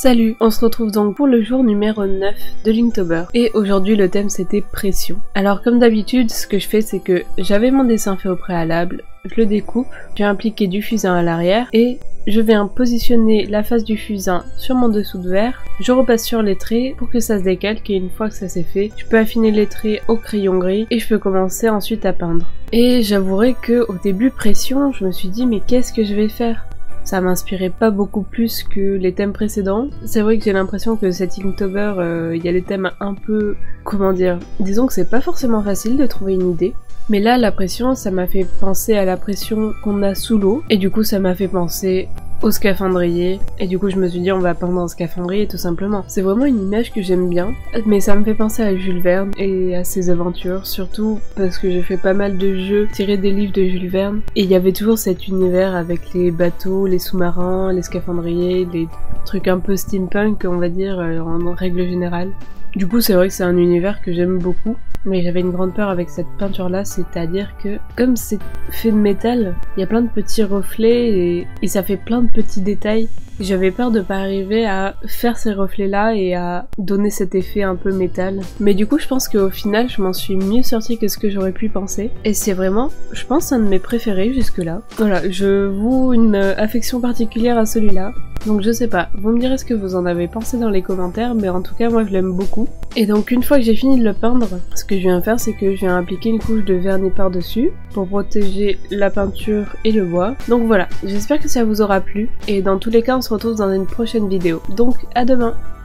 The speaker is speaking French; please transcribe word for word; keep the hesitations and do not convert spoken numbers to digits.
Salut, on se retrouve donc pour le jour numéro neuf de Linktober et aujourd'hui le thème c'était pression. Alors comme d'habitude ce que je fais c'est que j'avais mon dessin fait au préalable, je le découpe, je vais impliquer du fusain à l'arrière et je viens positionner la face du fusain sur mon dessous de verre, je repasse sur les traits pour que ça se décalque et une fois que ça c'est fait, je peux affiner les traits au crayon gris et je peux commencer ensuite à peindre. Et j'avouerai que au début pression, je me suis dit mais qu'est-ce que je vais faire ? Ça m'inspirait pas beaucoup plus que les thèmes précédents. C'est vrai que j'ai l'impression que cet Inktober, il euh, y a des thèmes un peu... comment dire... Disons que c'est pas forcément facile de trouver une idée. Mais là, la pression, ça m'a fait penser à la pression qu'on a sous l'eau. Et du coup, ça m'a fait penser au scaphandrier, et du coup je me suis dit on va peindre un scaphandrier tout simplement. C'est vraiment une image que j'aime bien, mais ça me fait penser à Jules Verne et à ses aventures, surtout parce que j'ai fait pas mal de jeux tirés des livres de Jules Verne, et il y avait toujours cet univers avec les bateaux, les sous-marins, les scaphandriers, les trucs un peu steampunk on va dire en règle générale. Du coup c'est vrai que c'est un univers que j'aime beaucoup, mais j'avais une grande peur avec cette peinture là, c'est-à-dire que comme c'est fait de métal, il y a plein de petits reflets et, et ça fait plein de petits détails. J'avais peur de pas arriver à faire ces reflets là et à donner cet effet un peu métal. Mais du coup je pense qu'au final je m'en suis mieux sortie que ce que j'aurais pu penser. Et c'est vraiment, je pense, un de mes préférés jusque là. Voilà, je voue une affection particulière à celui-là. Donc je sais pas, vous me direz ce que vous en avez pensé dans les commentaires, mais en tout cas moi je l'aime beaucoup. Et donc une fois que j'ai fini de le peindre, ce que je viens faire c'est que je viens appliquer une couche de vernis par dessus pour protéger la peinture et le bois. Donc voilà, j'espère que ça vous aura plu, et dans tous les cas on se retrouve dans une prochaine vidéo. Donc à demain!